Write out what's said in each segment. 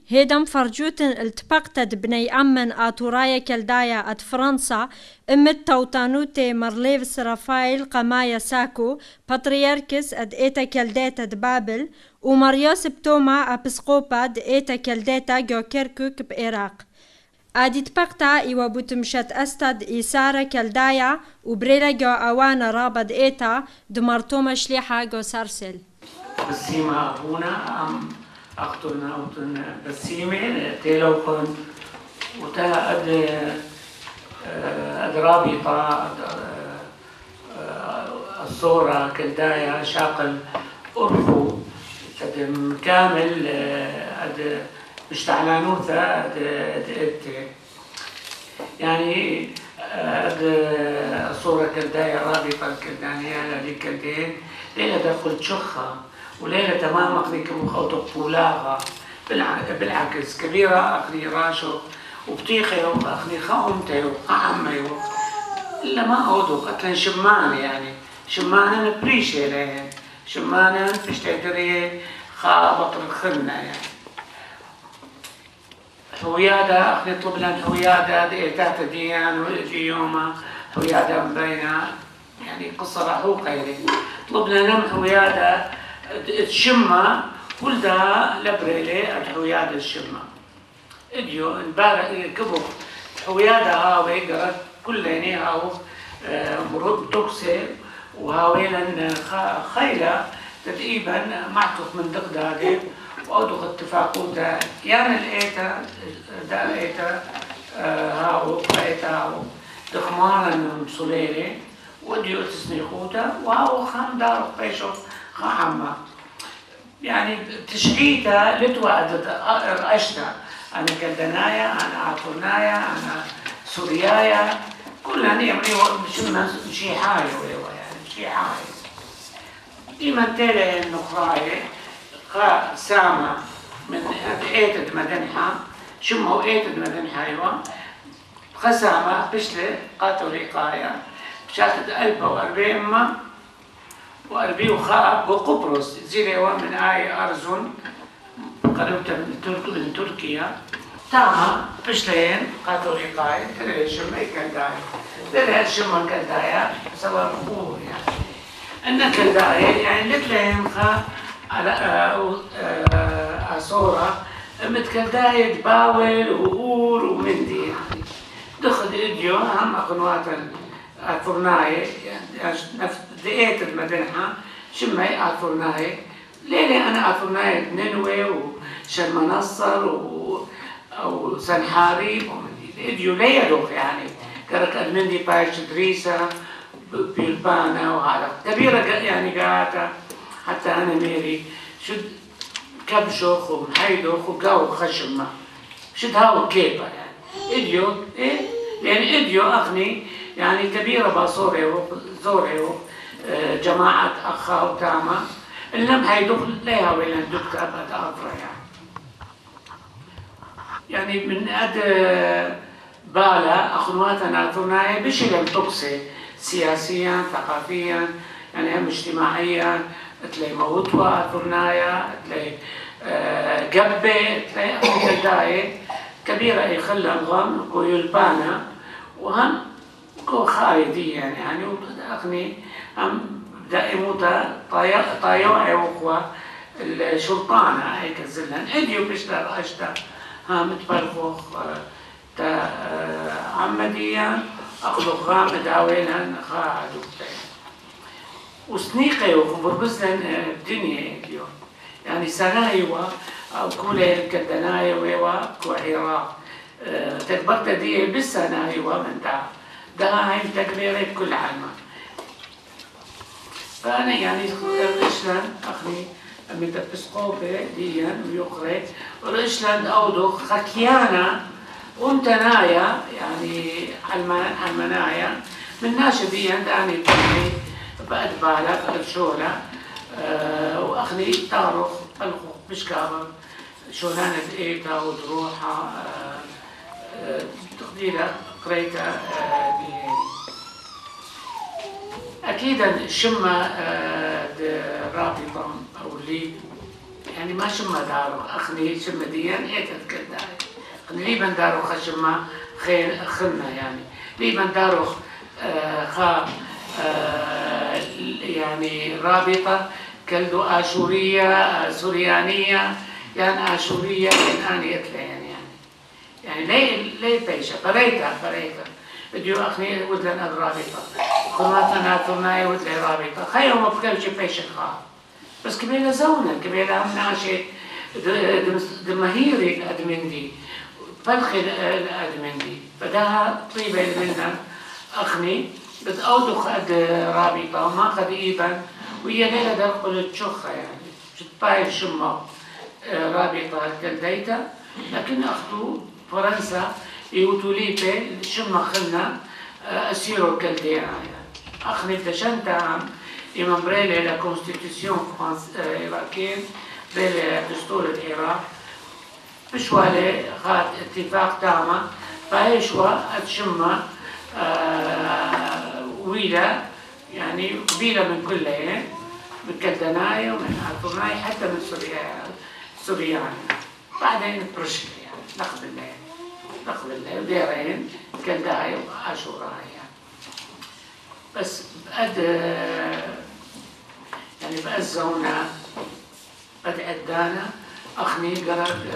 هيدم فرجوتن التبقتد بني أمن آتورايا كالدايا أد فرنسا أمت توتانوتي مرليفس رافائيل قمايا ساكو بطريركس أد إيتا كالديتا د بابل ومريوس بتوما أبسقوبا د إيتا كالديتا جو كيركوك بإيراق. آدي تبقتا إيوا بوتمشت أستد إيسارة كالدايا وبريلا جو أوانا رابد إيتا دمرتوما شليحة جو سارسل. بسيمة هنا أم أختنا أوتن بسيمة تيلوكن وتا أد رابطة الصورة كالدايا شاقل أرخو أد كامل أد مشتعلانوثا أد يعني أد الصورة كالدايا رابطة كالدانية لدي كالدين ليلة دخل شخة وليلة تمام أخذي كمخوطة بولاغة بالعكس كبيرة أخذي راشو وبطيخة أخذي خاومتي وقعمي إلا ما أودو قتلن شمان يعني شمانا نبريشي لين شمانا بشتغري خابط الخنة يعني هويادة أخذي طلب لنا هويادة ديتات ديان ويجي يوما هويادة مبينة يعني قصة رحوقة يعني طلبنا نم هويادة تشمى كل ده لبريلي الحويادة الشمى اديو امبارح كبر حويادة هاوي قرأت كل يعني هاو مرود توكسي وهاوي لان خيلة تقريبا معطوف من دقدادي وأدوخ اتفاقو ده يعني الإيتا ده إيتا هاو إيتا هاو دخمانا مصوليري وديو تسنيخوتا وهاو خام دار قيشوف خاحمة يعني تشقيتا لتوعد رأشتا أنا كالدنايا أنا عطرنايا أنا سوريايا كلها يعملوا شي حاجة يعني شي حاجة ديما تيلي النخراية خا سامة من إيتد مدنحة شمو إيتد مدنحة أيوة خسامة بشلة قاتل رقاية بشاتد 1040 وأربي وخاب وقبرص زيريوا من أرزون قريبة من تركيا تاما بشلين قاتل رقاية ترى شمي كالداية ترى شمي كالداية سواء مقبول يعني أن كالداية يعني لتلين خا صورة متكالداية باول وغور ومندي يعني دخل إديو هم قنوات الفرناية يعني نفس دقيت المدنحة شمي الفرناية ليلة أنا الفرناية ننوي وشرمنصر وسنحاري إديو ليه دوخ يعني كرك المندي بايش دريسة بيلبانا وهذا كبيرة يعني قاعدة حتى أنا ميري شد كبشوخ ومحيدوخ وقاو خشمة شد هاو كيبة يعني إديو إيه يعني إديو أخني يعني كبيرة باصوري وزوري جماعة أخا وتاما اللم هيدوخ ليها ولا دكتور أبد أفرا يعني من أد بالا أخواتنا ثنائي بشلم تقصي سياسيا ثقافيا يعني هم اجتماعيا تلاقي موتوا ثنايا تلاقي قبة تلاقي أخواتي كبيرة يخلى الغم ويلبانا وهم كو خايدي يعني أخني هم دائموتا طايوعي وقوة الشلطانة هيك الزلن إديو بشتر أشتا هم تبرفوخ تا عمديا أخذوا غامد عويلن خاعدوا وسنيقي وخبربزلن الدنيا اليوم يعني سنايوا أو كولين كدنايا ويوا كوعيرا تكبرت دي بالسنايوا من ده هاي تكبيرة بكل علمة فأنا يعني رشلان أخني أمي تبسقوبة ديا ويقرأ ورشلان أودو خكيانا ومتنايا يعني علمنايا من ناشبيا داني بني بعد بالك الشولة وأخني تارخ الخوخ بشكابة شولانة إيتا وتروحها تقديرها قريتها أكيد الشمة رابطة أو اللي يعني ما شما دارو أخني شما ديان إيتت كداي أخني ليبن دارو خشما خلنا يعني ليبن دارو خا يعني رابطة كلدو آشورية سوريانية يعني آشورية يعني أتلين يعني ليه بيشة بريتا بديو أخني ودلن الرابطة قناتنا ثنائي ودلن رابطة خير ما بكلش بيشة خا بس كبيرة زونة كبيرة ناشي دمهيري الأدمندي فلخي الأدمندي فداها طيبة منا أخني بتأودو خد رابطة وما خد إيبان وهي ليلة دخل تشخة يعني شتباي شمة رابطة كالديتا لكن أخذوا فرنسا يوتوليبي شمة خلنا أسيرو كالديا يعني أخني دشنت عام إمام بريلي لا كونستيتيسيون إراكين بريلي دستور العراق بشوالي خات اتفاق تاما فايشوا أتشمة ويلا يعني قبيلة من كلها من كلدنايا ومن عطرناي حتى من سوريان بعدين برشلي يعني نقب الله وديرين كلدايا وعاشوراي يعني بس بقد يعني بأزونا قد أدانا أخني قرد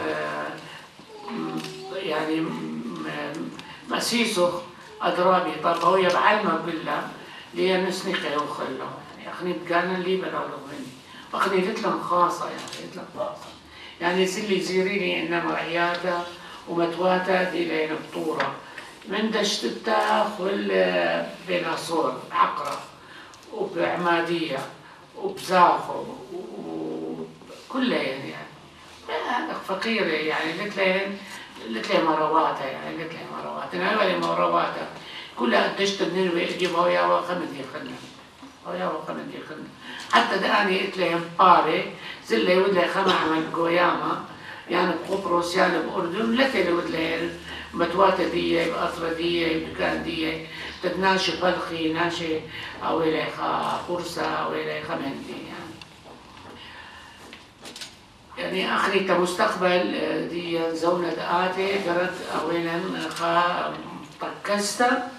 يعني مسيسو أدرابي طبعا بعلمه بالله ليه نسنقه وخله يعني أخني بقانا اللي بلغلغ مني أخني لتلم خاصة يعني لتلم خاصة يعني سلي زيريني إنما عيادة ومتواتا دي لين بطورة من دشتتا خل بناصور بعقرة وبعمادية وبزاخو وكلها يعني فقيرة يعني لتلين مرواتها يعني لتلين مرواتها أنا أولي مرواتها كلها دشت بنروي يجيبها وياها خمدي خلنا حتى داني لتلين باري زلي ودلي خمع من قوياما يعني بقبرص يعني بأردن لتلي ودلي متواتا دي بأطرة دي بكان دي تتناشي فلخي ناشي أو إليخا قرصة أو إليخا مندي يعني أخري كمستقبل دي زونة آتي قرد أولا خا طكستا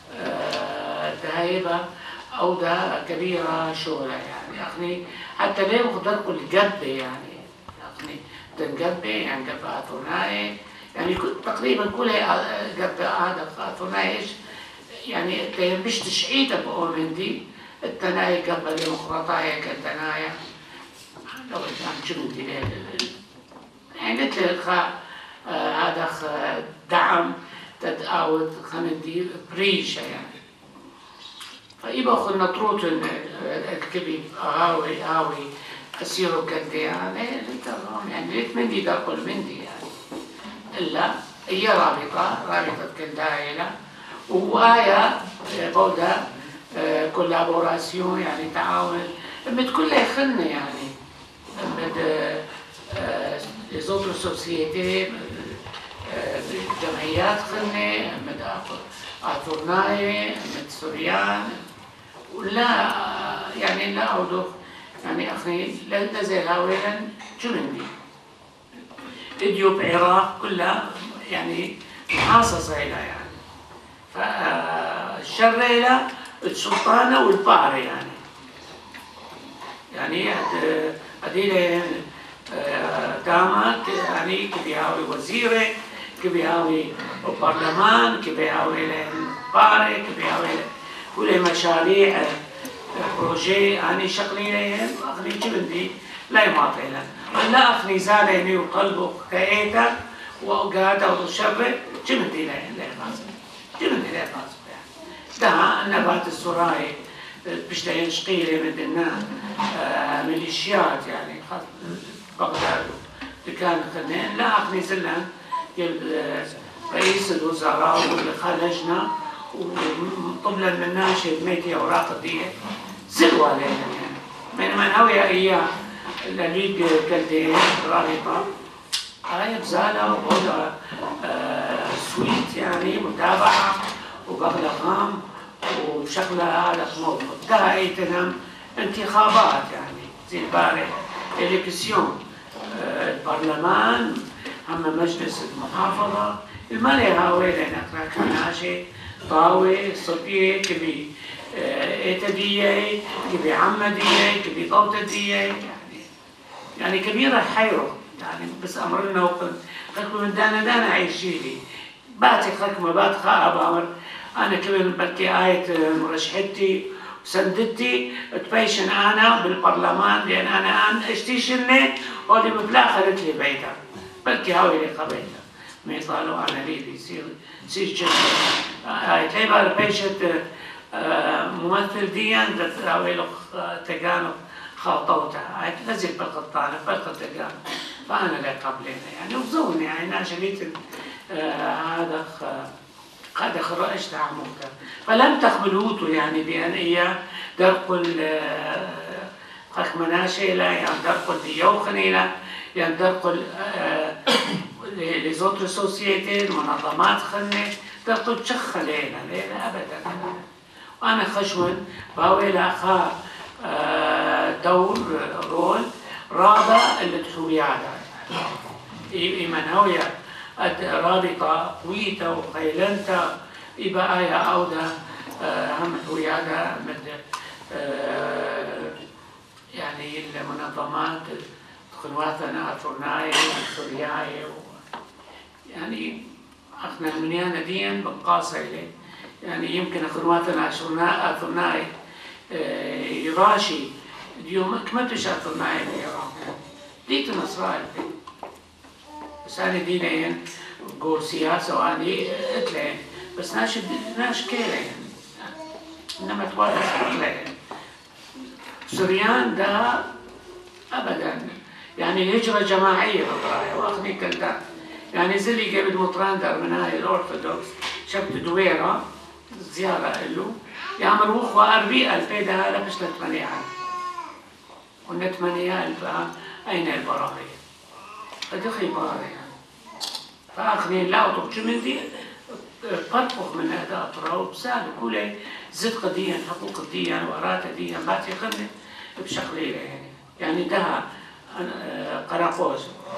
تهيبة أو ده كبيرة شغلة يعني أخني حتى ليه مقدر كل جب يعني أخني تنجب يعني جب أثنائي يعني تقريبا كل جب هذا أثنائي يعني مش تشعيت بأومن دي التناي جب ديمقراطية كالتنايا لو كان شنو دي يعني تلقى هذا دعم تتعاود خمدي بريشة يعني فإبا خلنا تروتن الكبيب هاوي أسيرو كدي يعني يعني ليت مندي داقل مندي يعني إلا هي رابطة كالدائلة وآية بودا كولابوراسيون يعني تعاون مد كلها خلنا يعني مد les autres sociétés جمعيات خلنا مد أثرناي مد سوريان ولا يعني لا أودو يعني أخي لا زال هاولا جمندي إديو بعراق كلها يعني محاصصة إلى يعني فالشر إلى السلطانة والبحر يعني هذه دامت يعني كبيهاوي وزيرة كبيهاوي برلمان كبيهاوي البحر كبيهاوي كل مشاريع بروجي يعني شغلين أخني جبندي لا يماطينا لا أخني زاليني وقلبه كأيتا وقاعدة وشر جبندي لا يماطينا جبندي لا يماطينا ده النبات الزراعي بشتين شقيرة بدنا ميليشيات يعني بغداد كان خلنا لا أخني زلنا رئيس الوزراء والخارجنا وطبلا من ناشد ميتي أوراق دي زلوا علينا يعني من هوي أيام الليج كالدين رابطة هاي بزالة وبودا سويت يعني متابعة وبغلقام وشغلة هذا موضوع ده أيتنا انتخابات يعني زي البارح إليكسيون البرلمان هم مجلس المحافظة المالي هاويلين أتراك مناشي طاوي صبية كبي إيتدية كبي عمدية كبي طوتدية يعني كبيرة حيرة يعني بس أمرنا وقل خلكم من دانا عيشيلي باتي خلكم بات خائب أمر أنا كمان بكي آية مرشحتي وسندتي تبيشن أنا بالبرلمان لأن أنا اشتيشني واللي مبلاغ خلت لي بيتها بلكي هاوي لي قبيتها ما يطالوا أنا لي بيصير جد آية لي بقى بيشت ممثل ديان هاوي له تجانب خاطوتها آية نزل بالقطانة بالقطانة فأنا لا قبلنا يعني وظوني يعني ناشليت هذا قد خرجت عموتا فلم تقبلوته يعني بأن هي درقل مناشي لا يعني درقل ديوخني لا يعني درقل لزوتر سوسيتي منظمات خنة درقل تشخ ليلة أبدا وأنا خشون باويلا خا دور رول رابع اللي تحوي على إيمان هويا رابطة قويتا وخيلنتا إبا آية أودا هم حويادا مد يعني المنظمات خنواتنا أثرناي سورياي يعني أخنا المنيانة ديا بنقاصة إليه يعني يمكن خنواتنا أثرناي يراشي اليوم كمتش أثرناي بإيران ديت نصرائيل بس أنا دينين قول سياسة وأني أتلين بس ناش كيلين إنما توالي أتلين سوريان دا أبدا يعني الهجرة جماعية بالطراية وأخني كلتا يعني زلي قبل مطران دار من هاي الأورثودوكس شبت دويرة زيارة له يعمل وخوة 40,000 ده هلا مش ل8,000 قلنا 8,000 أين البراغي فدخي براغي فأخذين لا أطبش من دي فرقخ من هذا أطراو بسالة كله زد قديا حقوق قديا وأرات قديا باتي خلني بشغلية يعني ده قراقوز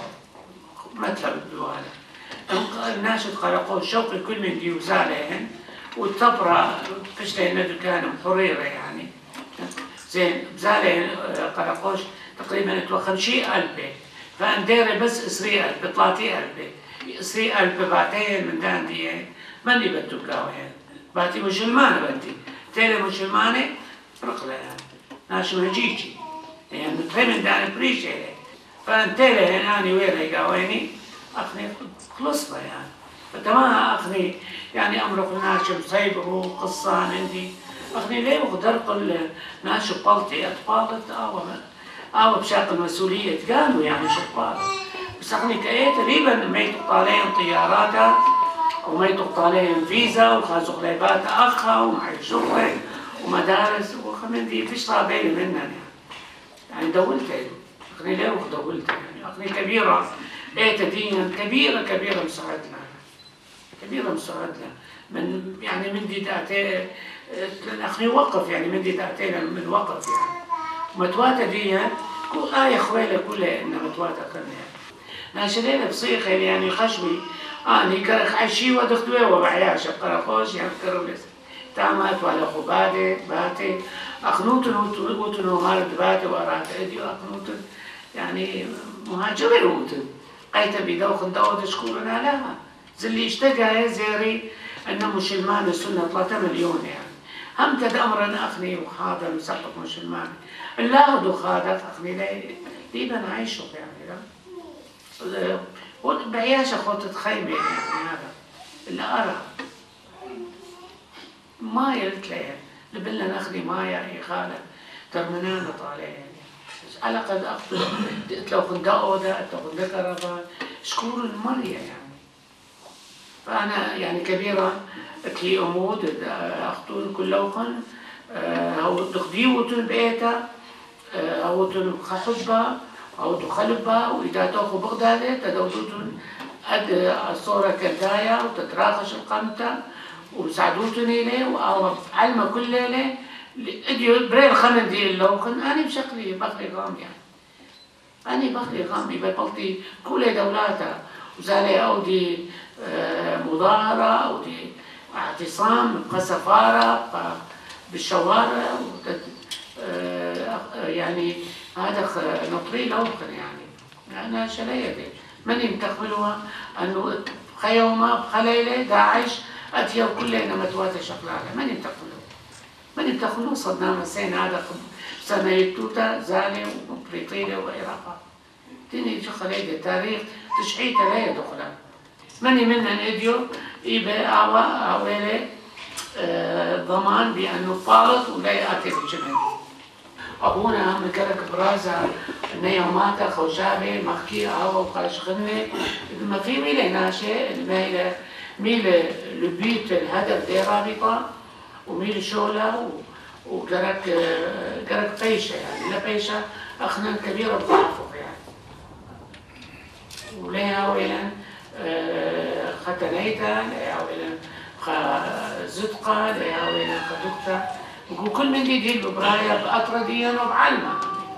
مطلب بوالا الناشد قراقوز شوق الكل من دي وزالهن والطبرة فشلين دكان حريرة يعني زين بزالهن قراقوش تقريبا 50,000 فأنديري بس 20,000 30,000 20,000 باتين من دان دي ماني بتوكاوين باتي مسلمانة بنتي تيلي مسلمانة رقلة يعني ناس مهجيجي يعني نترمن دان بريشة فانتيلي هناني وين هيقاويني أخني خلصنا يعني فتما أخني يعني أمرق ناشم صيبه قصة عندي أخني ليه وقدر ناشم بلطي أطفالت أو بشاق المسؤولية قالوا يعني شطار بس أخني كأيه تقريبا ما يتقطع عليهم طياراتها وما يتقطع عليهم فيزا وخازق ليبات أخها ومعي شغل ومدارس وخمن دي فيش طابيلي منها يعني دولت أخني ليه ودولت يعني أخني كبيرة إيه تدين كبيرة مساعدنا كبيرة مساعدنا من يعني من دي تأتي أخني وقف يعني من دي تأتينا من وقف يعني متواتة دي آية خويلة كلها إنها متواتة كلها ناشلين بصيخة يعني خشوي أني كرخ عشي ودخلوه وبعياش قرخوش يعني كرولس تامات ولا خبادة باتي أخنوتن وتن ومارد باتي وأرات أدي أخنوتن يعني مهاجرين وتن قيت بيدوخ داود شكورنا لها زلي اشتقى زيري أنه مسلمان السنة 3 مليون يعني هم تد أمرنا أخني وحاضر مسقط مسلمان الله دو خادف أخني لي بنعيشه يعني لا بعياش أخوة تخيمة يعني هذا اللي أرى ما يلتلي لبلا ناخذي مايا يا خالد ترمنانا طالع يعني على قد أخذ لو كنت أودا لو كنت كرفان شكور المرية يعني فأنا يعني كبيرة كي أمود أخطون كلوخن أو تخديوتن بيتا أو تخحبها أو تخلبها وإذا تأخذ بغداد تدودتن أد الصورة كالداية وتتراخش القمتة وساعدوتني ليه أو علمة كل ليلة اديو بريل خمن دي اللوخن أنا بشكلي بقري قام يعني أنا بخلي غامي ببلطي كل دولاتها وزالي أودي مظاهرة أودي اعتصام كسفارة بالشوارع يعني هذا نطري الأوخر يعني أنا شليدي ماني متقبلها أنه خيومة بخليلة داعش أتيا كلنا متواتة شغلالة ماني متقبلها صدام حسين هذا سنة يتوتا زالي وبريطيلة وعراقها تاني خليلة تاريخ تشحيتا لا يدخلها ماني من أن إديو إيبا أوالي ضمان بأنه فارط ولا يأتي بالجنة أبونا هم كرك برازا نيوماتا خوشابي مخكي أو وخاشخني ما في ميلة ناشئ ميلة لبيت الهدف دي رابطة وميلة شولة وكرك بيشة يعني لا بيشة أخنا كبيرة بضعفه يعني وليها ويلن ختنيتا ليها ويلن زدقة ليها ويلن خدقتا وكل من دي ببرايا بأطرديا وبعلمة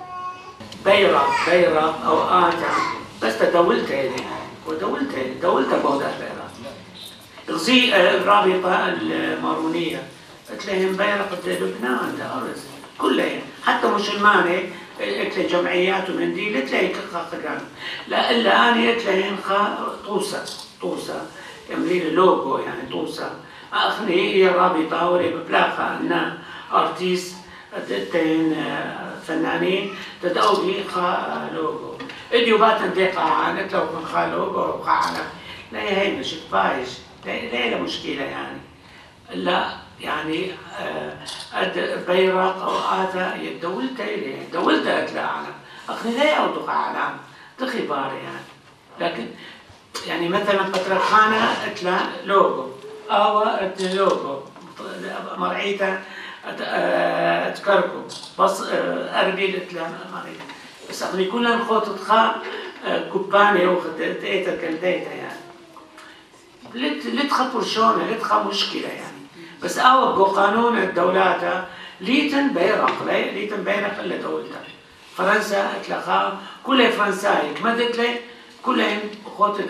بيرق أو آتا بس تدولت يعني ودولت بوضع بيرق غزي الرابطة المارونية قلت لهم بيرق لبنان لأرز كلهم حتى مسلمانة قلت لهم جمعيات ومن دي قلت لهم كخاقدان لا إلا أنا قلت لهم طوسة يملي لوجو يعني طوسة أخني هي الرابطة ولي ببلاغها أنها أرتيست تين فنانين تداوي خا لوجو إديو باتن دقة عنك لو كان خا لوجو وقعنا لا هي مش تبايش لا مشكلة يعني لا يعني بيرق أو آتا دولت أتلا عالم أخني لا يعودوا عالم تخبار يعني لكن يعني مثلا بطرخانة أتلا لوجو أو لوجو مرعيته أتكركو بس أربيل أتلا مرعيته بس أخني كلها نخوت تخا كوباني وخدت إيتا كالديتا يعني لتخبر شونه لتخا مشكلة يعني بس أو قانون الدولات ليتن بيرق إلا دولتها فرنسا أتلقى كل فرنساي كمدت لي كلهم خوت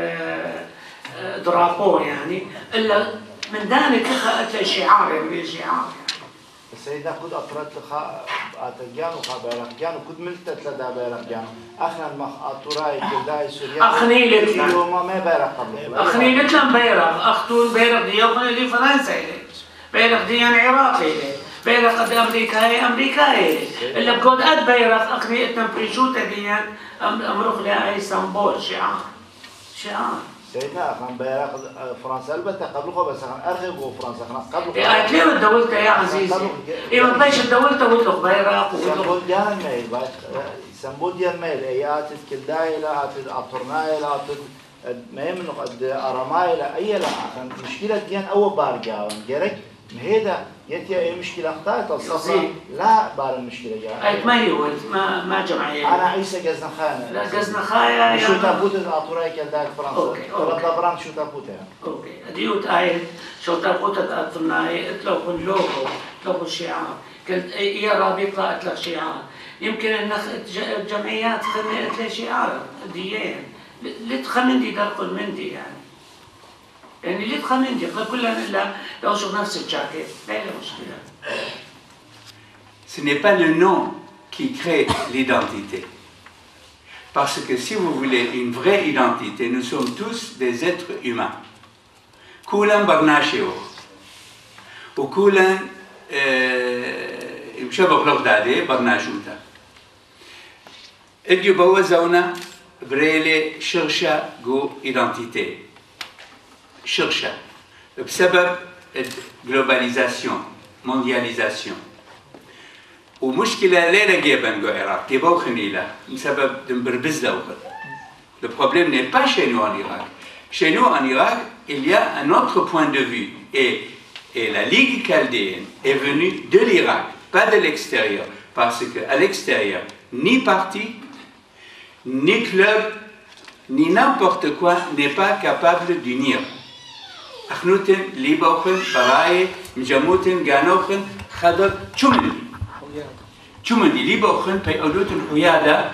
درابو يعني إلا من ذلك أتلقى شعار يعني السيدة كود أطرت خا أتجان وخا بيرقجان وكود ملتت لدا بيرقجان أخنا المخ أطراي كداي سوريا أخني لتلا ما بيرق قبل أخني لتلا بيرق أختون بيرق دي يوخني لي فرنسا بيرق دي يعني عراقي بيرق قد أمريكاي إلا بكود أد بيرق أخني إتنا بريشوتا دي أمرخ لها أي سامبول شعار سيدنا أخنا بيرق فرنسا البته قبلكم بس أرغبوا فرنسا أخنا قبلكم أكلم الدولة يا عزيزي إيه ما بيش الدولة وطلق بيرق سمبول ديال الميل سمبول ديال الميل أيات الكلدايلة أتد أطرنايلة أتد ما يمنق قد أرمايلة أي لا أخنا مشكلة ديان أول بارجاون جرك هذا يتي أي مشكلة أخطأت الصفر لا بار المشكلة جاء ما هي ما جمعية أنا عيسى جزنخانة لا جزنخايا شو تابوت الأطراي كالداك فرنسا ولا دبران شو تابوتها أوكي أديوت آية شو تابوت الأطرناي اطلقوا اللوجو اطلقوا الشعار قلت هي رابطة اطلق شعار يمكن أن الجمعيات خلنا اطلق شعار ديين لتخمن دي درق المندي يعني اللي تخمن دي كلنا إلا لو شوف نفس الجاكيت لا مشكلة. Ce n'est pas le nom qui crée l'identité. Parce que si vous voulez une vraie identité, nous sommes tous des êtres humains. كلنا برناشيو وكلنا مشابه بلغدادي برناشوتا. اديو بوزونا بريلي شرشة جو identité. شرشة بسبب الجلوباليزاسيون موندياليزاسيون ومشكلة لا جيبا جو العراق كيبو خنيلة بسبب دمبربزة وخر. Le problème n'est pas chez nous en Irak. Chez nous en Irak, il y a un autre point de vue et la Ligue chaldéenne est venue de l'Irak, pas de l'extérieur, parce qu'à l'extérieur, ni parti, ni club, ni n'importe quoi n'est pas capable d'unir. أخنوتن ليبوخن براي مجموتن جانوخن خدر شمندي ليبوخن بيقولوتن حيادة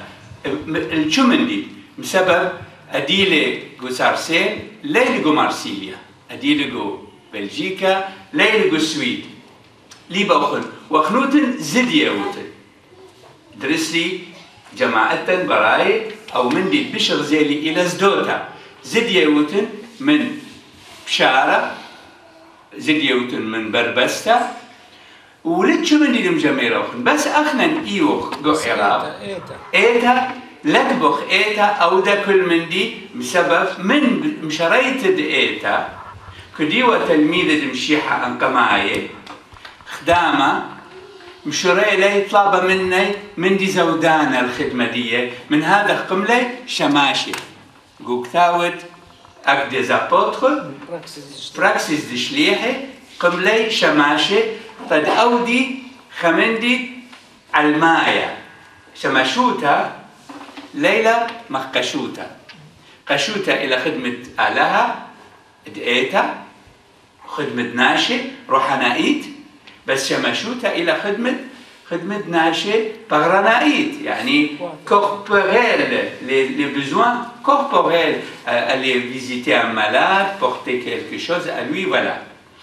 الشمندي بسبب أديلة جو سارسيل ليلة جو مارسيليا أديلة جو بلجيكا ليلة جو السويد لي بوخن وخنوتن زدية وتن درس لي جماعة براي أو من دي بشر زيلي إلى زدوتا زدية وتن من بشارة زدية وتن من بربستا ولد شو من دي مجميرة وخن بس أخنا إيوخ جو عراق إيتا لكبخ إيتا أو دا كل من دي بسبب من مشريت إيتا كديوة تلميذة مشيحة أنقماية خدامة مشري لي طلبة مني من دي زودانا الخدمة دي من هذا قملي شماشي قوك ثاوت أك دي زابوتخل براكسيس دي شليحي قملي شماشي قد أودي خمندي علمايا شماشوتا ليلة مخقشوتا قشوتا إلى خدمة آلها دقيتا خدمة ناشي روحانايت بس شماشوتا إلى خدمة ناشي بغرانايت يعني corporel les besoins corporels aller visiter un malade porter quelque chose à lui voilà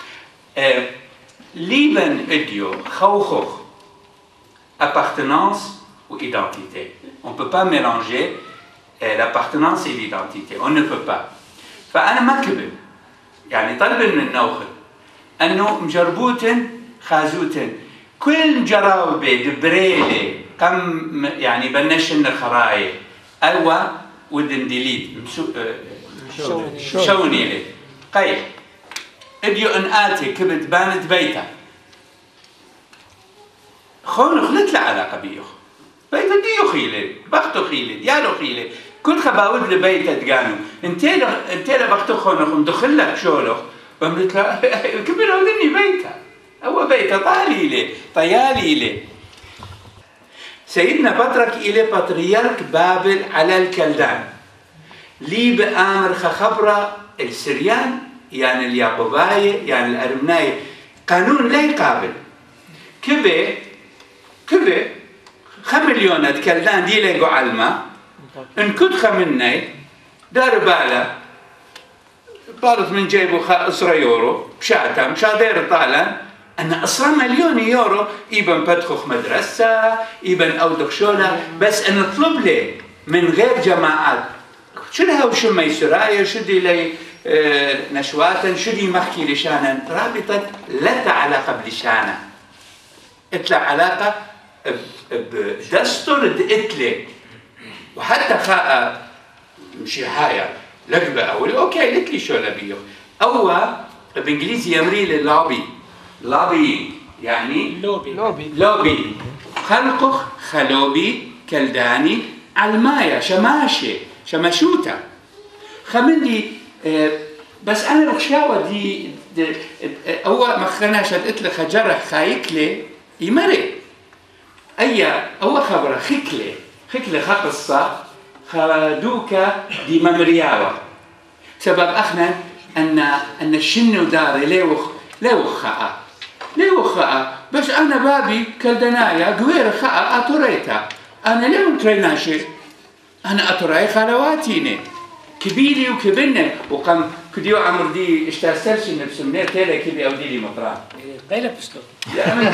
Liban idio خوخوخ appartenance ou identité on ne peut pas mélanger l'appartenance et l'identité on ne peut pas فأنا ما كذب يعني طلب من النوخل أنه مجربوتن خازوتن كل جراوبة دبريلة كم يعني بنشن الخراية أيوة ودن ديليد شوني لي قيل اديو ان آتي كبت بانت بيتا خون خلت له علاقة بيوخ بيتا ديو خيلي بختو خيلي ديالو خيلي كل خباود لبيتا تقانو انتي لبختو خونخ مدخل لك شولخ بملت له كبير ودني بيتا هو بيتا طيالي لي سيدنا بطرك إلى بطريرك بابل على الكلدان لي بآمر خبرة السريان يعني اليعقوباية يعني الأرمناية قانون لا يقابل كبه 5 مليون كلدان دي لقوا علمة إن كنت خمني دار بالا طالت من جيبه أسرة يورو بشاتا مشادير طالا أنا أسرة مليون يورو إيبن بدخخ مدرسة إيبن أودخ شولة بس أنا أطلب لي من غير جماعات شو لها وشو ما يسرايا شو دي لي نشواتا شو دي مخكي لشانا رابطة لا علاقة بلشانا إتلا علاقة بدستور إتلي وحتى خاء مشي حايا لقبة أولي أوكي لتلي شو لبيو أو بإنجليزي يمري لللوبي يعني لوبي خلقخ خلوبي كلداني علمايا شماشوتا خمندي بس أنا بخشاوة دي أول ما خناش قلت لك جرح خايكلي يمري أول خبرة خكلي خقصة خدوكا دي ممرياوة سبب أخنا أن الشنو داري ليوخ خاء بس أنا بابي كالدنايا قوير خاء أطريتا أنا ليه متريناشي أنا أطري خلواتيني كبيري وكبنة وقام كديو عمر دي اشتاستلش نفسه تيلا كبي أو ديلي مطران قيلة بسلو لا من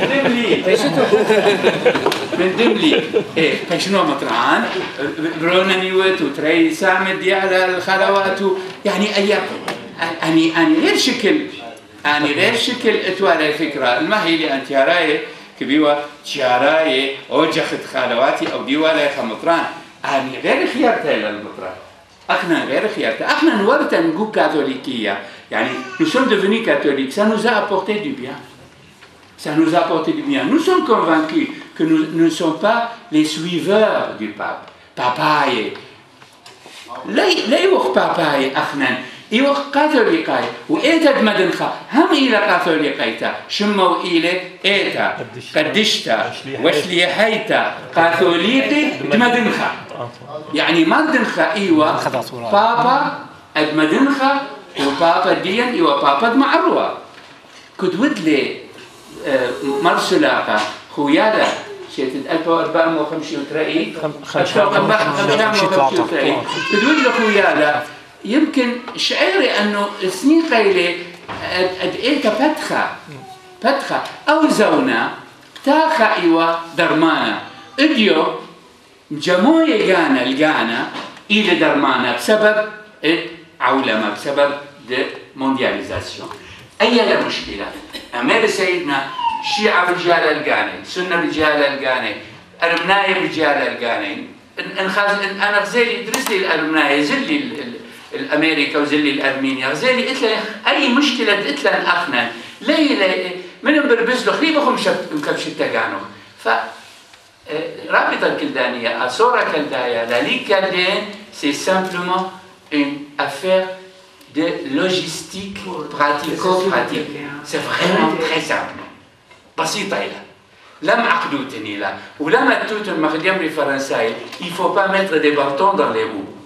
دملي إيه فشنو مطران برونا نيوت وتري سامد دي على الخلوات يعني أيام أني غير شكل اتوالي فكرة المهي اللي أنت راي كبيوة تشاراي أو جخت خلواتي أو ديوالي خمطران أني غير خيارتها للمطران أخنا غير خيارتها أخنا نورتا نقول كاثوليكية يعني nous sommes devenus catholiques ça nous a apporté du bien nous sommes convaincus que nous ne sommes pas les suiveurs du pape papaye لا يوخ باباي أخنا يوخ كاثوليكاي وإيتا مدنخا هم إلى كاثوليكايتا شمو إلى إيتا قدشتا وشليحيتا كاثوليكي مدنخا يعني مدنخا إيوه بابا مدنخا وبابا ديان إيوه بابا معروة كنت ودلي مرسلاقة خويالا شيت 1435 بدون لك ويالا يمكن شعيري انه سنين قليله اديتا بتخا او زونا تاخا ايوا درمانا اديو جمويه الجانا الى درمانا بسبب عولمه بسبب موندياليزاسيون. اي المشكله؟ امير سيدنا شيعة بالجالة القاني، سنة بالجالة القاني، أرمناية بالجالة القاني. أنا غزالي درس لي الأرمناية، زلي الأمريكا وزلي الأرمينيا، غزالي قلت له أي مشكلة قلت له أخنا، ليه من بربز له خليه بخم مكبش التقانو. ف رابطة الكلدانية، أصورة كلدايا، لا ليك كالدين، c'est simplement une affaire de logistique pratico-pratique. C'est vraiment très simple. بسيطة إلى لم عقدوتني لا ولما توتن مخديم الفرنساي il faut pas mettre des bâtons dans les roues